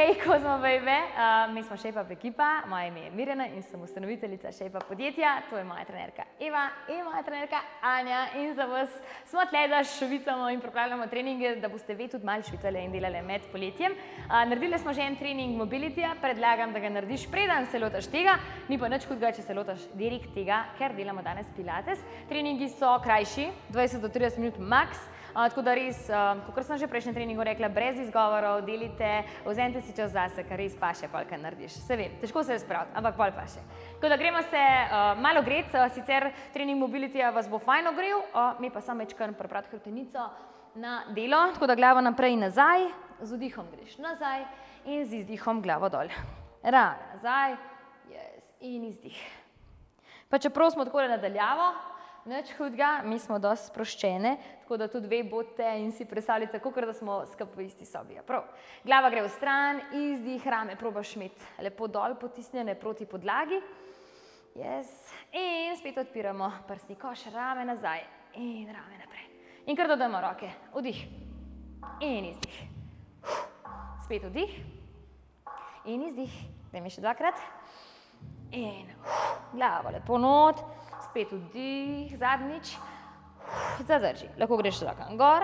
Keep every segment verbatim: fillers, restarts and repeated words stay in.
Hej, ko smo bejbe, uh, mi smo Shape-up ekipa, moje ime je Mirjana in sem ustanoviteljica Shape-up podjetja, to je moja trenerka Eva in moja trenerka Anja in za vas smo tle, da švicamo in pripravljamo treninge, da boste vi tudi malo švicali in delali med poletjem. Uh, naredili smo že en trening mobilityja, predlagam, da ga narediš preden se lotaš tega, ni pa nič hudega, če se lotaš direkt tega, ker delamo danes pilates. Treningi so krajši, dvajset do trideset minut max. Uh, tako da res, uh, kot sem že v prejšnjem treningu rekla, brez izgovorov, delite, vzemite si čas zase, kar res paše, pol, kaj narediš. Se vem, težko se je spraviti, ampak pol paše. Tako da gremo se uh, malo gret, uh, sicer trening mobilityja vas bo fajn ogrel, uh, mi pa samo večkrat prepraviti hrbtenico na delo, tako da glavo naprej in nazaj, z vdihom greš nazaj in z izdihom glavo dol. Ravno nazaj, yes, in izdih. Pa čeprav smo takole nadaljavo, nič hudega, mi smo dosti sproščene, tako da tudi ve bote in si predstavljate, kakor da smo skupaj v isti sobi. Prav. Glava gre v stran, izdih, rame probaš imeti lepo dol potisnjene proti podlagi. Yes. In spet odpiramo prsni koš, rame nazaj in rame naprej. In kar dodamo roke, vdih in izdih. Spet vdih in izdih, dajme še dvakrat. In glavo lepo not. Spet vdih, zadnjič, zadrži. Lahko greš rokan gor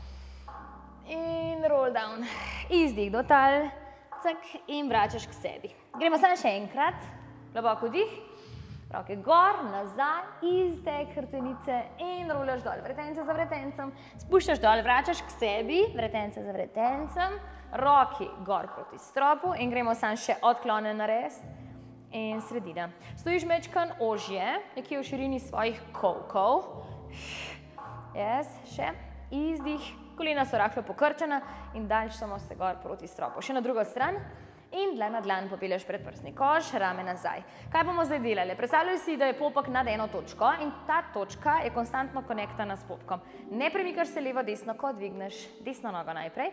in roll down. Izdih do tal, cak, in vračaš k sebi. Gremo samo še enkrat, globoko vdih, roke gor, nazaj, iztek hrbtenice in rolaš dol, vretence za vretencem, spuščaš dol, vračaš k sebi, vretence za vretencem, roki gor proti stropu in gremo samo še odklone narediti. In sredina. Stojiš mečkan ožje, nekje v širini svojih kolkov. Yes, še. Izdih. Kolena so rahlo pokrčena in daljšamo se gor proti stropu. Še na drugo stran. In dlan na dlan popelješ pred prsni koš, rame nazaj. Kaj bomo zdaj delali? Predstavljaj si, da je popek nad eno točko in ta točka je konstantno konektana s popkom. Ne premikaš se levo, desno, ko dvigneš desno nogo najprej.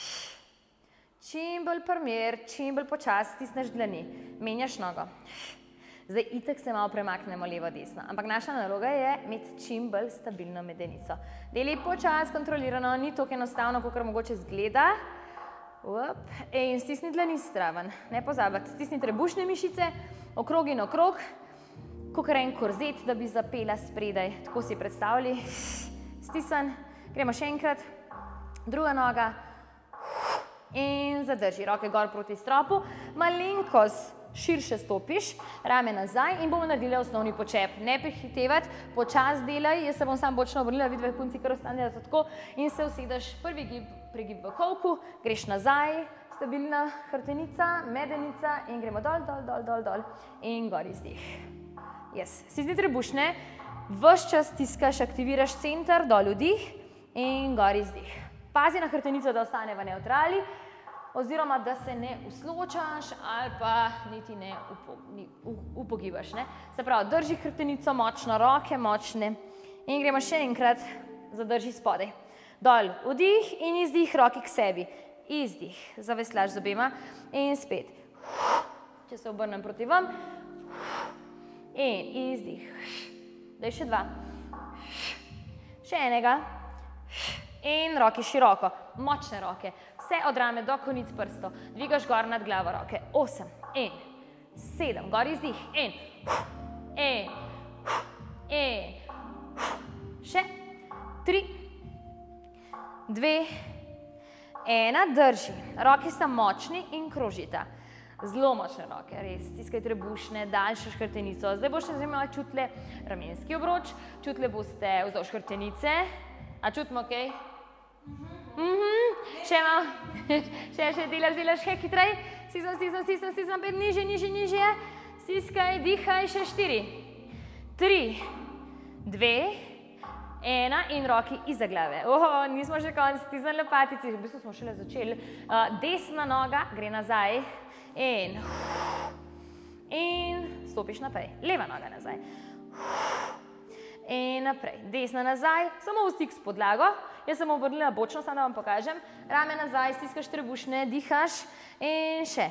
Čim bolj primer, čim bolj počas stisneš dlani, menjaš nogo. Zdaj itak se malo premaknemo levo, desno, ampak naša naloga je imeti čim bolj stabilno medenico. Deli počas, kontrolirano, ni toliko enostavno, kakor mogoče zgleda. In stisni dlani zraven, ne pozabiti, stisni trebušne mišice, okrog in okrog, kakor en korzet, da bi zapela spredaj. Tako si predstavljali, stisn, gremo še enkrat, druga noga. In zadrži, roke gor proti stropu, malenkost širše stopiš, rame nazaj in bomo naredili osnovni počep. Ne prehitevati, počas delaj, jaz se bom sam bočno obrnila, vidve punci kar ostanete tako in se usedeš, prvi gib, pregib v kolku, greš nazaj, stabilna hrbtenica, medenica in gremo dol, dol, dol, dol, dol in gor izdih. Yes. Stisni trebušne, ves čas stiskaš, aktiviraš center, dol vdih in gor izdih. Pazi na hrbtenico, da ostane v nevtrali, oziroma da se ne usločaš ali pa niti ne upogibaš. Se pravi, drži hrbtenico močno, roke močne in gremo še enkrat, zadrži spodaj. Dol, vdih in izdih, roki k sebi. Izdih, zaveslaš z obema in spet. Če se obrnem proti vam. In izdih. Daj še dva. Še enega. In roki široko, močne roke, vse od rame do konic prstov, dvigaš gor nad glavo roke, osem, in, sedem, gor izdih, in, in, in, še, tri, dve, ena, drži, roki sta močni in krožita, zelo močne roke, res, stiskaj trebušne, daljšo hrbtenico, zdaj boš še zelo čutile ramenski obroč, čutile boste vzdolž hrbtenice, a čutimo, ok? Še malo, še še delaš, delaš, še hitrej, stisnem, stisnem, stisnem, stisnem, pet, nižje, nižje, nižje, stiskaj, dihaj, še štiri, tri, dve, ena in roki iza glave. Oho, nismo še konc, stisnem lopatici, v bistvu smo šele začeli. Desna noga gre nazaj in, in stopiš naprej, leva noga nazaj. In naprej, desna nazaj, samo v stik s podlago, jaz sem obrnila bočno, samo da vam pokažem, rame nazaj, stiskaš trebušne, dihaš in še.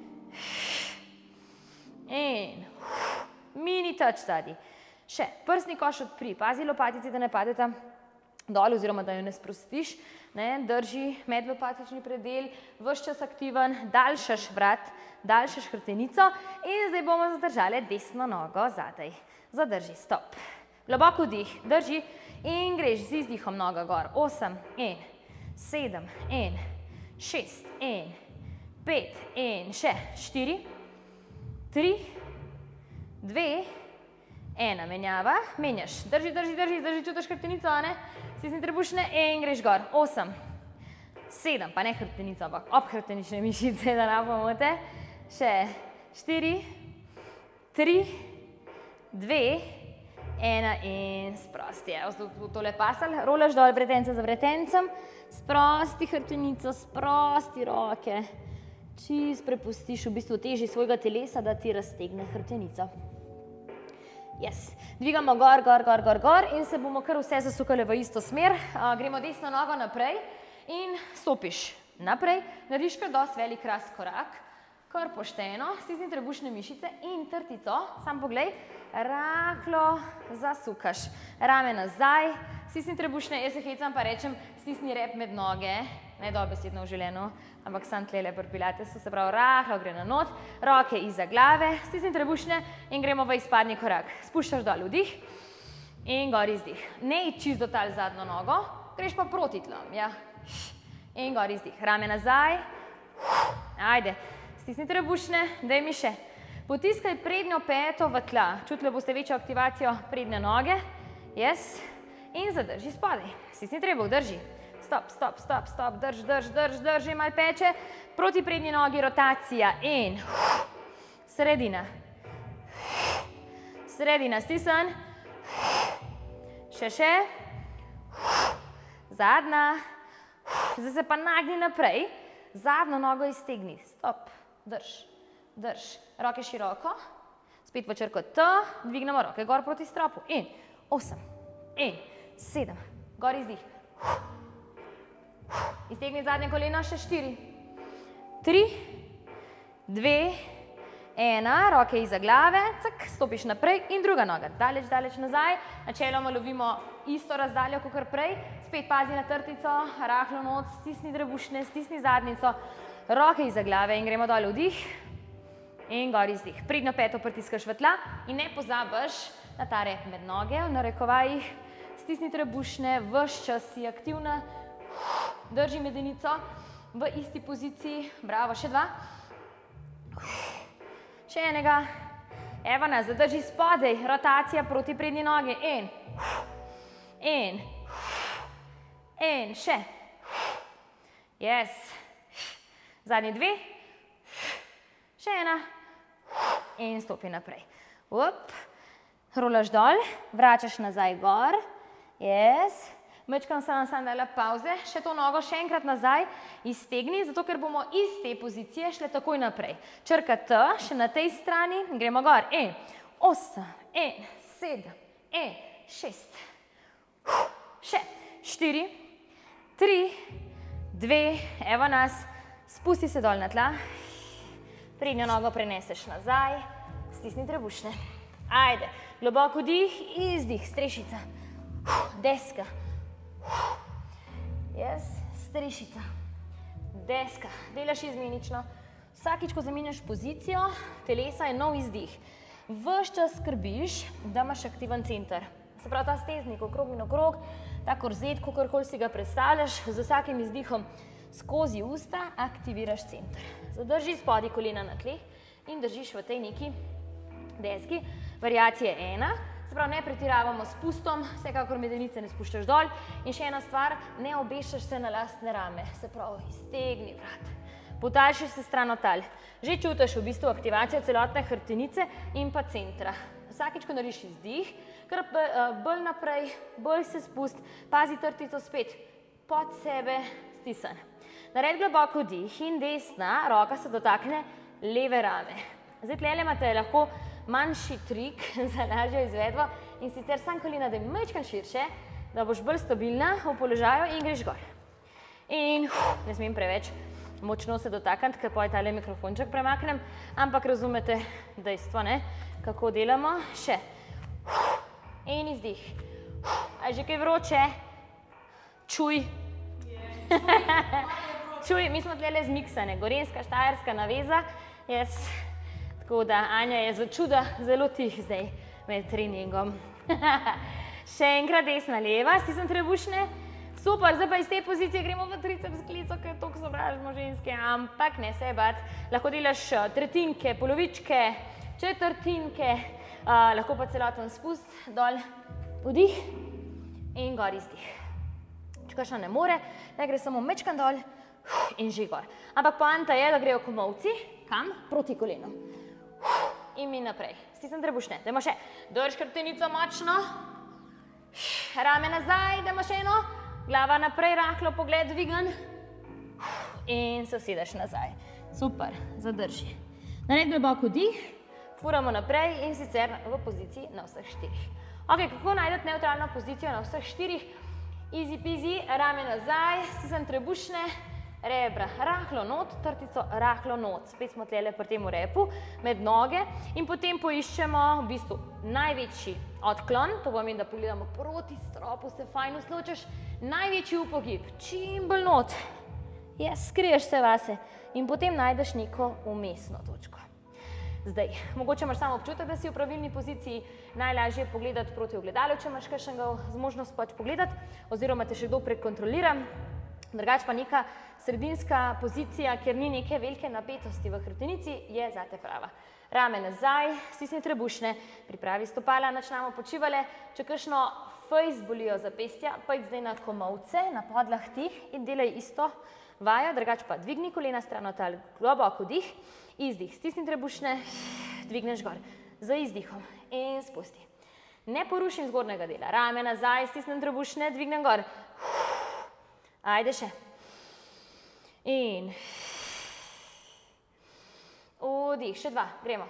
In mini touch zadnji. Še, prsni koš odpri, pazi lopatici, da ne padeta dol oziroma da jo ne sprostiš, ne, drži medlopatični predel, ves čas aktiven, daljšaš vrat, daljšaš hrbtenico in zdaj bomo zadržali desno nogo zadaj. Zadrži, stop. Globok vdih, drži in greš z izdihom noga gor. osem, en, sedem, en, šest, en, pet, en, še, štiri, tri, dve, ena, menjava, menjaš, drži, drži, drži, drži, čutiš hrbtenico, a ne? Stisni trebušne in greš gor. osem, sedem, pa ne hrbtenico, ampak ob hrbtenične mišice, da ne pomote. Še štiri, tri, dve, ena in sprosti. Evo, tole pasal, rolaš dol vretence za vretencem, sprosti hrbtenico, sprosti roke. Čist prepustiš v bistvu teži svojega telesa, da ti raztegne hrbtenico. Yes. Dvigamo gor, gor, gor, gor, gor in se bomo kar vse zasukali v isto smer. Gremo desno nogo naprej in stopiš naprej. Narediš kar dosti velik razkorak, kar pošteno, stisni trebušne mišice in trtico, sam poglej, rahlo zasukaš. Rame nazaj, stisni trebušne, jaz se hecam pa rečem, stisni rep med noge, ne dobesedno v življenju, ampak sam tlele pri pilatesu, se pravi, rahlo gre na not, roke iza glave, stisni trebušne in gremo v izpadni korak. Spuščaš dol vdih in gor izdih. Ne id čist do tal zadnjo nogo, greš pa proti tlom, ja. In gor izdih. Rame nazaj, ajde, stisni trebušne, daj mi še. Potiskaj prednjo peto v tla, čutili boste večjo aktivacijo prednje noge, yes, in zadrži spodaj. Stisni trebuh, drži. Stop, stop, stop, stop, drž, drž, drž, drži, malo peče, proti prednji nogi, rotacija in sredina, sredina, stisn, še, še, zadnja, zdaj se pa nagni naprej, zadnjo nogo iztegni, stop, drž, drž, roke široko, spet v črko T, dvignemo roke gor proti stropu in osem, in sedem, gor izdih. Iztegni zadnje koleno, še štiri, tri, dve, ena, roke iza glave, cak, stopiš naprej in druga noga, daleč, daleč nazaj, načeloma lovimo isto razdaljo, kakor prej, spet pazi na trtico, rahlo not, stisni trebušne, stisni zadnjico, roke iza glave in gremo dol vdih in gor izdih. Prednjo peto pritiskaš v tla in ne pozabiš na ta rep med noge, v narekovajih, stisni trebušne, ves čas si aktivna, drži medenico v isti poziciji, bravo, še dva, še enega, evo nas, zadrži spodaj, rotacija proti prednji nogi, in, in, in, še, yes, zadnji dve, še ena, in stopi naprej, up, rolaš dol, vračaš nazaj gor, yes, mečkam sem sam dala pauze, še to nogo še enkrat nazaj, iztegni, zato ker bomo iz te pozicije šle takoj naprej. Črka T, še na tej strani, gremo gor, en, osem, en, sedem, en, šest, še, štiri, tri, dve, evo nas, spusti se dol na tla, prednjo nogo preneseš nazaj, stisni trebušne, ajde, globok vdih, izdih, strešica, deska, yes, strešica, deska, delaš izmenično. Vsakič, ko zamenjaš pozicijo telesa, je nov izdih. Ves čas skrbiš, da imaš aktiven center. Se pravi, ta steznik okrog in okrog, ta korzet, kakorkoli si ga predstavljaš, z vsakim izdihom skozi usta aktiviraš center. Zadrži spodaj kolena na tleh in držiš v tej neki deski. Variacija ena. Se pravi, ne pretiravamo s spustom, vsekakor medenice ne spuščaš dol. In še ena stvar, ne obešaš se na lastne rame. Se pravi, iztegni vrat. Podaljšaš se stran od tal. Že čutiš v bistvu aktivacijo celotne hrbtenice in pa centra. Vsakič, ko narediš izdih, kar bolj naprej, bolj se spust, pazi trtico spet, pod sebe stisn. Naredi globoko vdih in desna roka se dotakne leve rame. Zdaj tlele imate lahko manjši trik za lažjo izvedbo in sicer sam kolena, da je majčkeno širše, da boš bolj stabilna v položaju in greš gor. In ne smem preveč močno se dotakniti, ker potem tale mikrofonček premaknem, ampak razumete dejstvo, ne, kako delamo. Še. In izdih. A je že kaj vroče? Čuj. Čuj, mi smo tlele zmiksane, gorenska, štajerska naveza. Jaz, tako da Anja je za čuda zelo tih zdaj med treningom. Še enkrat desna, leva, stisnem trebušne. Super, zdaj pa iz te pozicije gremo v triceps klico, ker toliko sovražimo ženske, ampak ne se bat. Lahko delaš tretjinke, polovičke, četrtinke, uh, lahko pa celoten spust, dol, vdih in gor izdih. Če kakšna ne more, da gre samo mečkan dol in že gor. Ampak poanta je, da grejo komolci, kam? Proti kolenu. In mi naprej. Stisnem trebušne. Dajmo še. Drž hrbtenico močno. Rame nazaj, dajmo še eno. Glava naprej, rahlo pogled dvigan. In se usedeš nazaj. Super, zadrži. Naredi globok vdih, furamo naprej in sicer v poziciji na vseh štirih. Ok, kako najdete nevtralno pozicijo na vseh štirih? Easy peasy, rame nazaj, stisnem trebušne, rebra rahlo not, trtico rahlo not. Spet smo tlele pri temu repu, med noge in potem poiščemo v bistvu največji odklon, to pomeni, da pogledamo proti stropu, se fajn usločeš, največji upogib, čim bolj not, yes, skriješ se vase in potem najdeš neko umestno točko. Zdaj, mogoče imaš samo občutek, da si v pravilni poziciji, najlažje je pogledati proti ogledalu, če imaš kakšnega zmožnost pač pogledati, oziroma te še kdo prekontrolira. Drugač pa neka sredinska pozicija, kjer ni neke velike napetosti v hrbtenici, je zate prava. Rame nazaj, stisni trebušne, pripravi stopala, načnemo počivale. Če kakšno fejs bolijo zapestja, pa id zdaj na komolce, na podlah tih in delaj isto vajo, drugač pa dvigni kolena stran od tal, globok vdih, izdih, stisni trebušne, dvigneš gor, z izdihom in spusti. Ne porušim zgornjega dela, rame nazaj, stisnem trebušne, dvignem gor. Ajde še. In vdih, še dva, gremo.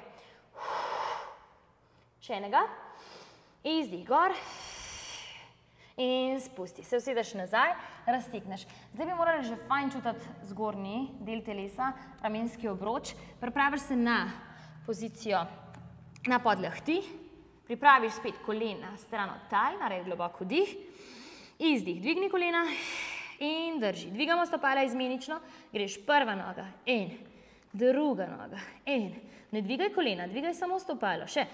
Še enega. Izdih gor. In spusti. Se usedeš nazaj, raztekneš. Zdaj bi morali že fajn čutiti zgornji del telesa, ramenski obroč. Pripraviš se na pozicijo na podlahti. Pripraviš spet kolena stran od tal, naredi globok vdih. Izdih, dvigni kolena. In drži. Dvigamo stopala izmenično, greš prva noga in druga noga in ne dvigaj kolena, dvigaj samo stopalo. Še.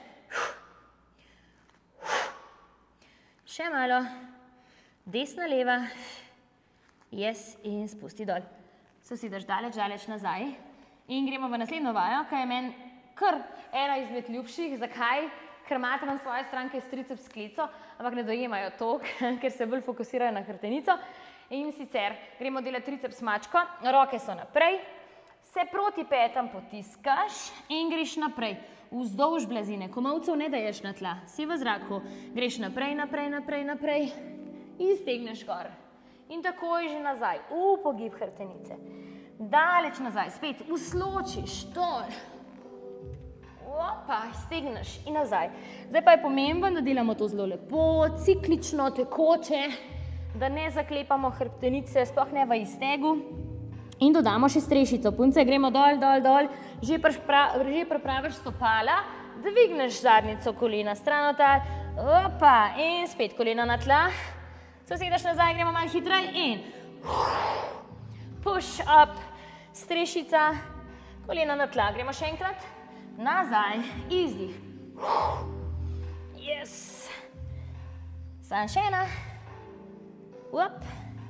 Še malo. Desna, leva. Yes, in spusti dol. Se usedeš daleč, daleč nazaj in gremo v naslednjo vajo, ki je meni kar ena izmed ljubših. Zakaj? Ker matram svoje stranke s triceps klico, ampak ne dojemajo to, ker se bolj fokusirajo na hrbtenico. In sicer gremo delati triceps mačko, roke so naprej, se proti petam potiskaš in greš naprej, vzdolž blazine, komolcev ne daješ na tla, si v zraku, greš naprej, naprej, naprej, naprej in stegneš gor. In takoj že nazaj, v pogib hrbtenice, daleč nazaj, spet usločiš, dol, opa, stegneš in nazaj. Zdaj pa je pomembno, da delamo to zelo lepo, ciklično, tekoče, da ne zaklepamo hrbtenice, sploh ne v iztegu. In dodamo še strešico. Punce, gremo dol, dol, dol. Že pripraviš stopala, dvigneš zadnjico kolena stran od tal. Opa, in spet kolena na tla. Se usedeš nazaj, gremo malo hitrej in push up, strešica, kolena na tla. Gremo še enkrat. Nazaj, izdih. Yes. Sam še ena. Up.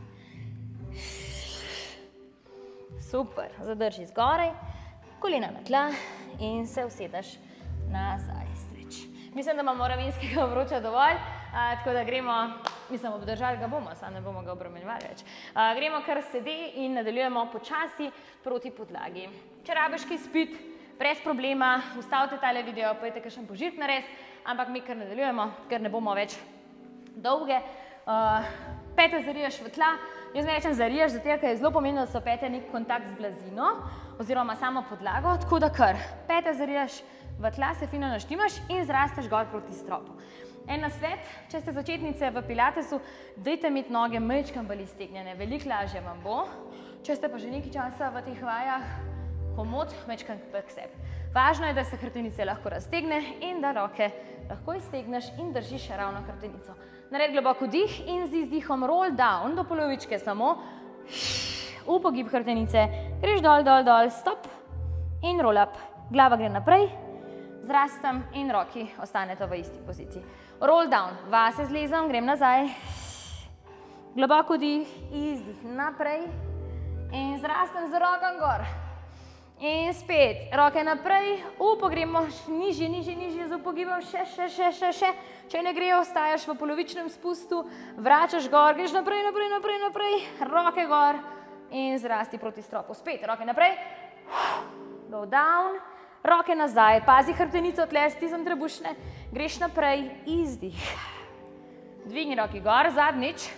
Super, zadrži zgoraj, kolena na tla in se usedeš nazaj, streč. Mislim, da imamo ramenskega obroča dovolj, tako da gremo, mislim, obdržali ga bomo, samo ne bomo ga obremenjevali več. Gremo kar sede in nadaljujemo počasi proti podlagi. Če rabiš kaj spit, brez problema, ustavite tale video, pojete kakšen požirk nares, ampak mi kar nadaljujemo, ker ne bomo več dolge. Pete zariješ v tla, jaz mi rečem zariješ, zato ker je zelo pomembno, da so pete nek kontakt z blazino oziroma samo podlago, tako da kar pete zariješ v tla, se fino naštimaš in zrasteš gor proti stropu. En nasvet, če ste začetnice v pilatesu, dajte imeti noge majčkeno bolj iztegnjene, veliko lažje vam bo. Če ste pa že nekaj časa v teh vajah, komot mečkam k sebi. Važno je, da se hrbtenica lahko raztegne in da roke lahko iztegneš in držiš ravno hrbtenico. Naredi globok vdih in z izdihom roll down do polovičke samo. Upogib hrbtenice, greš dol, dol, dol, stop in roll up. Glava gre naprej, zrastem in roki ostaneta v isti poziciji. Roll down, vase zlezem, grem nazaj. Globok vdih, izdih naprej in zrastem z rokom gor. In spet, roke naprej, upogremo nižje, nižje, nižje z upogibom, še, še, še, še, še. Če ne gre, ostajaš v polovičnem spustu, vračaš gor, greš naprej, naprej, naprej, naprej, roke gor in zrasti proti stropu. Spet, roke naprej, go down, roke nazaj, pazi hrbtenico, tle stisnem trebušne, greš naprej, izdih. Dvigni roki gor, zadnjič.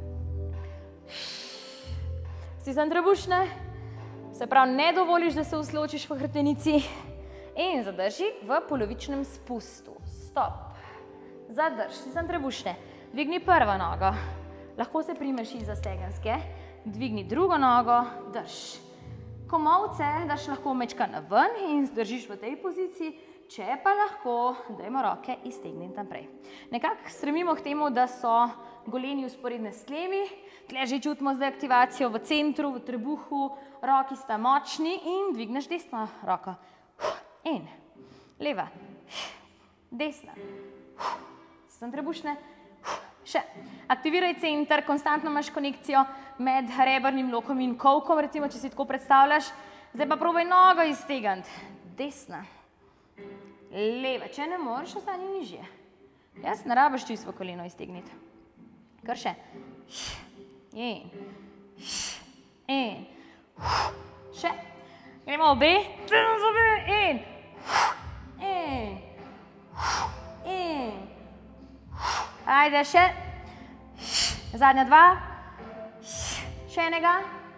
Stisnem trebušne, se pravi, ne dovoliš, da se usločiš v hrbtenici in zadrži v polovičnem spustu. Stop. Zadrž, stisnem trebušne. Dvigni prvo nogo. Lahko se primeš izza stegenske. Dvigni drugo nogo, drž. Komolce daš lahko mečka na ven in zdržiš v tej poziciji, če pa lahko, dajmo roke iztegniti naprej. Nekako stremimo k temu, da so goleni vzporedne s tlemi. Tle že čutimo zdaj aktivacijo v centru, v trebuhu, roki sta močni in dvigneš desno roko. In, leva, desna, sem trebušne, še. Aktiviraj center, konstantno imaš konekcijo med rebrnim lokom in kolkom, recimo, če si tako predstavljaš. Zdaj pa probaj nogo iztegniti. Desna, leva, če ne moreš, ostani nižje. Jaz ne rabiš čisto koleno iztegniti. Kar še. In, in, še. Gremo obe, in, in, in. Ajde, še. Zadnja dva. Še enega.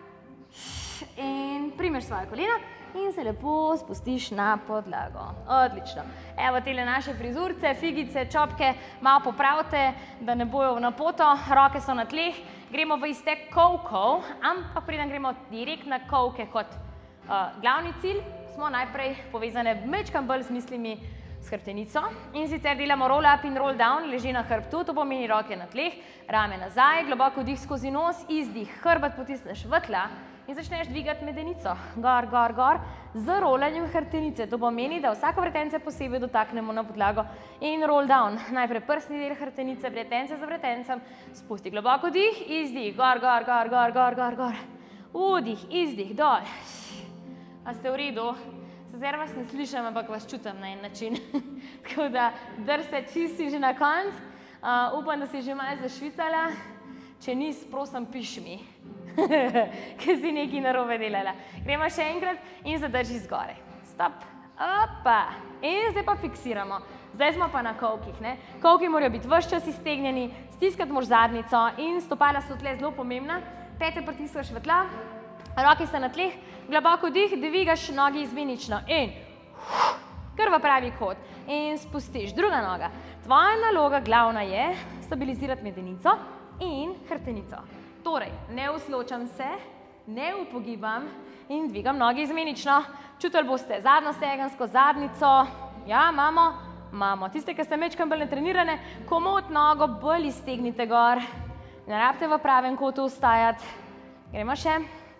In primeš svoje koleno in se lepo spustiš na podlago. Odlično. Evo tele naše frizurce, figice, čopke, malo popravite, da ne bojo na poto. Roke so na tleh. Gremo v iztek kolkov, ampak preden gremo direkt na kolke kot glavni cilj, smo najprej povezane mečkam bolj z mislimi s hrbtenico in sicer delamo roll up in roll down, leži na hrbtu, to pomeni roke na tleh, rame nazaj, globoko vdih skozi nos, izdih, hrbet potisneš v tla in začneš dvigati medenico, gor, gor, gor, z rollanjem hrbtenice. To pomeni, da vsako vretence posebej dotaknemo na podlago in roll down. Najprej prsni del hrbtenice, vretence za vretencem, spusti globoko vdih, izdih, gor, gor, gor, gor, gor, gor, gor, vdih, izdih, dol. A ste v redu? Sicer vas ne slišam, ampak vas čutim na en način. Tako da drse čisti že na konc. Upam, da si že malo zašvicala. Če nis, prosim, piš mi. Ker si nekaj narobe delala. Gremo še enkrat in zadrži zgore. Stop. Opa. In zdaj pa fiksiramo. Zdaj smo pa na kolkih. Kolki morajo biti ves čas iztegnjeni, stiskati moraš zadnjico in stopala so tle zelo pomembna. Pete pritiskaš v tla, roke sta na tleh, globoko vdih, dvigaš nogi izmenično in kar v pravi kot in spustiš. Druga noga. Tvoja naloga glavna je stabilizirati medenico in hrbtenico. Torej, ne usločam se, ne upogibam in dvigam nogi izmenično. Čutili boste zadnjo stegensko, zadnjico. Ja, imamo, imamo. Tiste, ki ste mečkam bolj netrenirane, komot nogo bolj iztegnite gor. Ne rabite v pravem kotu ustajati. Gremo še.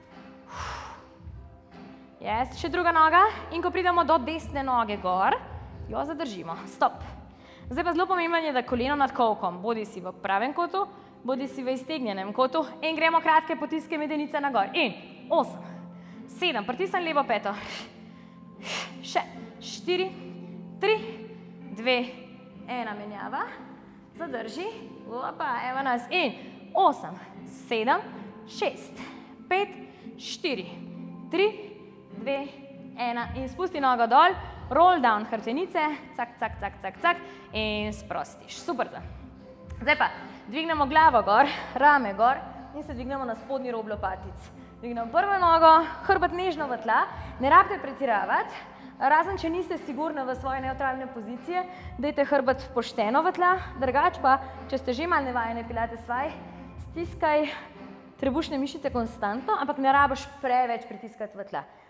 Yes, še druga noga in ko pridemo do desne noge gor, jo zadržimo. Stop. Zdaj pa zelo pomembno je, da koleno nad kolkom, bodi si v pravem kotu, bodi si v iztegnjenem kotu in gremo kratke potiske medenice na gor. In, osem, sedem, pritisnem levo peto, še, štiri, tri, dve, ena menjava, zadrži, opa, evo nas, in, osem, sedem, šest, pet, štiri, tri, dve, ena in spusti nogo dol, roll down hrbtenice, cak, cak, cak, cak, cak in sprostiš. Super. Zdaj pa dvignemo glavo gor, rame gor in se dvignemo na spodnji rob lopatic. Dvignemo prvo nogo, hrbet nežno v tla, ne rabite pretiravati, razen če niste sigurni v svoje nevtralne pozicije, dajte hrbet pošteno v tla, drugače pa, če ste že malo nevajene pilates vaj, stiskaj trebušne mišice konstantno, ampak ne rabiš preveč pritiskati v tla.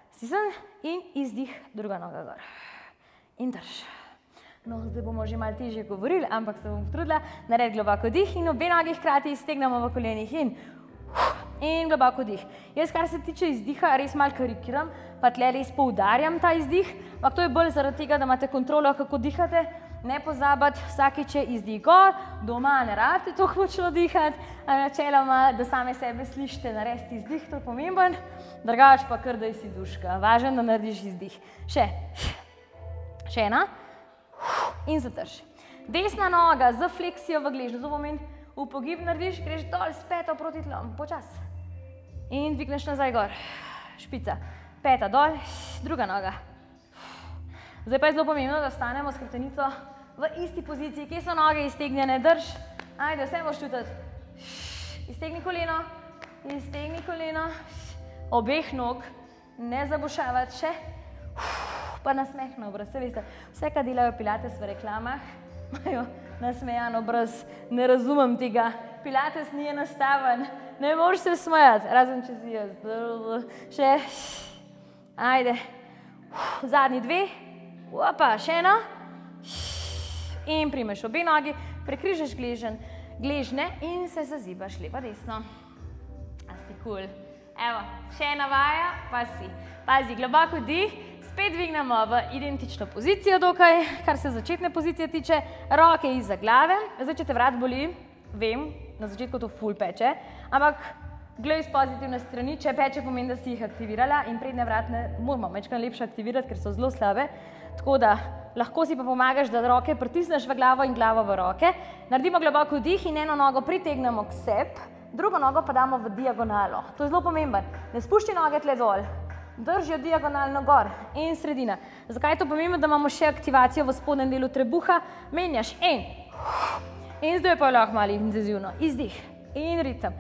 Stisni in izdih, druga noga gor. In drž. No, zdaj bomo že malo težje govorili, ampak se bom potrudila. Naredi globoko dih in obe nogi hkrati iztegnemo v kolenih in in globoko dih. Jaz, kar se tiče izdiha, res malo karikiram, pa tle res poudarjam ta izdih, ampak to je bolj zaradi tega, da imate kontrolo, kako dihate. Ne pozabiti, vsakič je izdih gor, doma ne rabite toliko močno dihati, načeloma, da same sebe slišite narediti izdih, to je pomemben, drugače pa kar daj si duška, važno, da narediš izdih. Še, še ena in zadrži. Desna noga z fleksijo v gležnju, to pomeni, v pogib narediš, greš dol s peto proti tlom, počas. In dvigneš nazaj gor, špica, peta dol, druga noga. Zdaj pa je zelo pomembno, da stanemo s hrbtenico v isti poziciji, kje so noge iztegnjene, drž. Ajde, vse moš čutiti. Iztegni koleno, iztegni koleno, obeh nog, ne zabušavati še. Pa nasmeh na obraz, vse veste, vse, kar delajo pilates v reklamah, imajo nasmejan obraz, ne razumem tega. Pilates ni enostaven, ne moreš se smejati, razen če si jaz. Še, ajde, zadnji dve. Opa, še ena. In primeš obe nogi, prekrižaš gležne in se zazibaš levo desno. A si cool. Evo, še ena vaja, pa si. Pazi, globoko dih, spet dvignemo v identično pozicijo dokaj, kar se začetne pozicije tiče. Roke izza glave. Zdaj, če te vrat boli, vem, na začetku to ful peče, ampak glej iz pozitivne strani, če peče pomeni, da si jih aktivirala in prednje vratne moramo večkrat lepše aktivirati, ker so zelo slabe. Tako da lahko si pa pomagaš, da roke pritisneš v glavo in glavo v roke. Naredimo globoko dih in eno nogo pritegnemo k sebi, drugo nogo pa damo v diagonalo. To je zelo pomemben. Ne spušči noge tle dol, držijo diagonalno gor in sredina. Zakaj je to pomembno, da imamo še aktivacijo v spodnjem delu trebuha? Menjaš en. In zdaj pa lahko malo intenzivno. Izdih in ritem.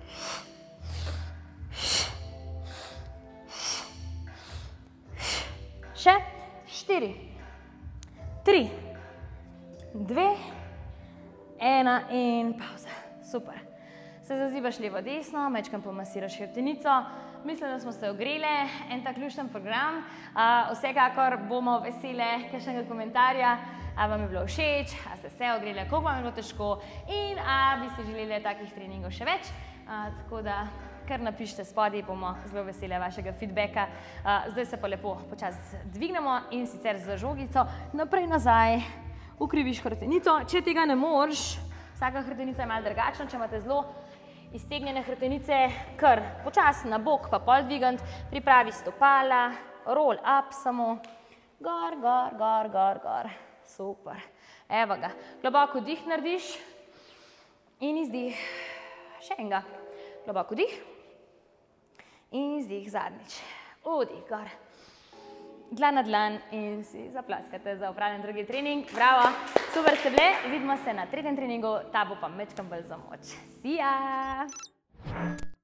Še. Štiri, tri, dve, ena in pauza. Super. Se zazibaš levo desno, majčkeno pomasiraš hrbtenico. Mislim, da smo se ogrele, en tak ključen program. Vsekakor bomo vesele kakšnega komentarja, a vam je bilo všeč, a ste se ogrele, koliko vam je bilo težko in a bi si želeli takih treningov še več. Tako da kar napišite spodaj, bomo zelo vesele vašega feedbacka. Zdaj se pa lepo počasi dvignemo in sicer z žogico naprej nazaj, ukriviš hrbtenico. Če tega ne moreš, vsaka hrbtenica je malo drugačna, če imate zelo iztegnjene hrbtenice, kar počasi na bok pa pol dvigant, pripravi stopala, roll up samo, gor, gor, gor, gor, gor. Super. Evo ga. Globoko dih narediš in izdih. Še enega. Globoko dih. In izdih zadnjič. Vdih gor. Dlan na dlan in si zaplaskate za opravljen drugi trening. Bravo, super ste bile. Vidimo se na tretjem treningu, ta bo pa mečkam bolj za moč. See ya!